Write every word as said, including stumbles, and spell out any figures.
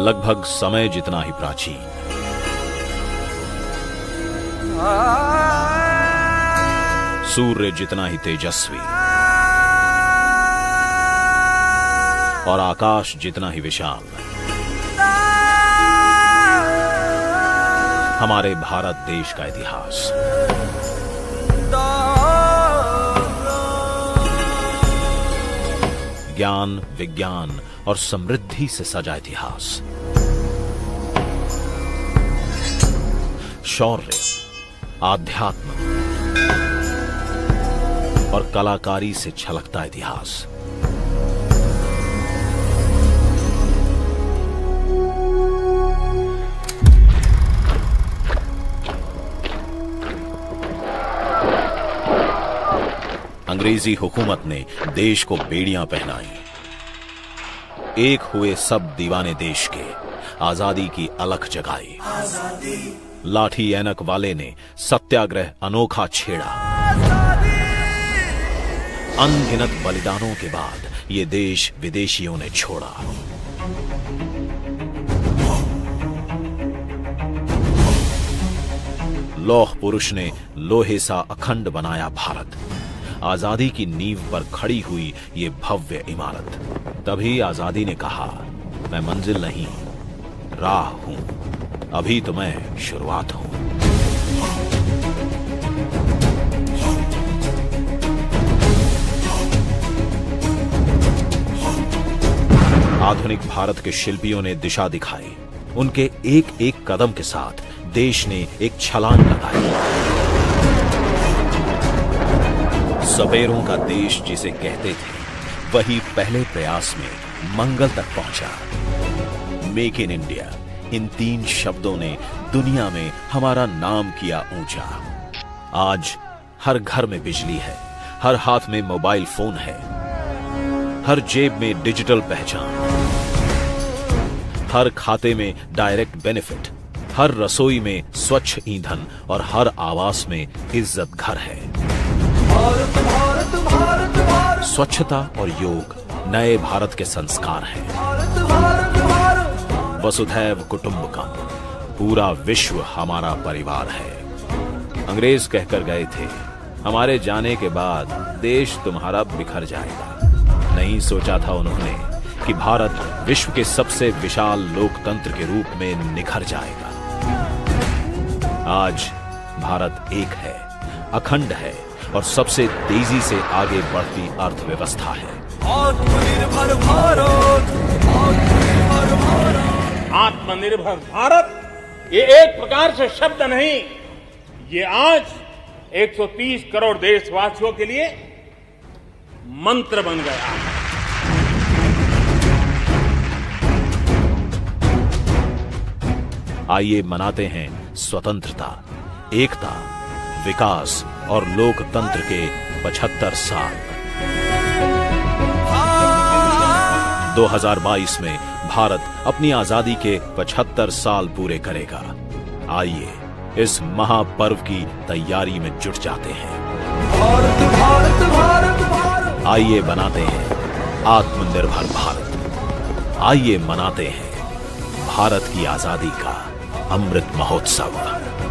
लगभग समय जितना ही प्राचीन, सूर्य जितना ही तेजस्वी और आकाश जितना ही विशाल, हमारे भारत देश का इतिहास। ज्ञान, विज्ञान और समृद्धि से सजा इतिहास। शौर्य, आध्यात्म और कलाकारी से छलकता इतिहास। अंग्रेजी हुकूमत ने देश को बेड़ियां पहनाई। एक हुए सब दीवाने देश के, आजादी की अलख जगाई। लाठी ऐनक वाले ने सत्याग्रह अनोखा छेड़ा। अनगिनत बलिदानों के बाद ये देश विदेशियों ने छोड़ा। लौह पुरुष ने लोहे सा अखंड बनाया भारत। आजादी की नींव पर खड़ी हुई ये भव्य इमारत। तभी आजादी ने कहा, मैं मंजिल नहीं, राह हूं, अभी तो मैं शुरुआत हूं। आधुनिक भारत के शिल्पियों ने दिशा दिखाई। उनके एक एक कदम के साथ देश ने एक छलांग लगाई। सवेरों का देश जिसे कहते थे, वही पहले प्रयास में मंगल तक पहुंचा। मेक इन इंडिया, इन तीन शब्दों ने दुनिया में हमारा नाम किया ऊंचा। आज हर घर में बिजली है, हर हाथ में मोबाइल फोन है, हर जेब में डिजिटल पहचान, हर खाते में डायरेक्ट बेनिफिट, हर रसोई में स्वच्छ ईंधन और हर आवास में इज्जत घर है। भारत, भारत, भारत, भारत। स्वच्छता और योग नए भारत के संस्कार हैं। भारत, भारत, भारत। वसुधैव कुटुंबकम, पूरा विश्व हमारा परिवार है। अंग्रेज कहकर गए थे, हमारे जाने के बाद देश तुम्हारा बिखर जाएगा। नहीं सोचा था उन्होंने कि भारत विश्व के सबसे विशाल लोकतंत्र के रूप में निखर जाएगा। आज भारत एक है, अखंड है और सबसे तेजी से आगे बढ़ती अर्थव्यवस्था है। आत्मनिर्भर भारत, आत्मनिर्भर भारत। आत्मनिर्भर भारत ये एक प्रकार से शब्द नहीं, ये आज एक सौ तीस करोड़ देशवासियों के लिए मंत्र बन गया है। आइए मनाते हैं स्वतंत्रता, एकता, विकास और लोकतंत्र के पचहत्तर साल। दो हज़ार बाईस में भारत अपनी आजादी के पचहत्तर साल पूरे करेगा। आइए इस महापर्व की तैयारी में जुट जाते हैं। भारत, भारत, भारत, भारत। आइए बनाते हैं आत्मनिर्भर भारत। आइए मनाते हैं भारत की आजादी का अमृत महोत्सव।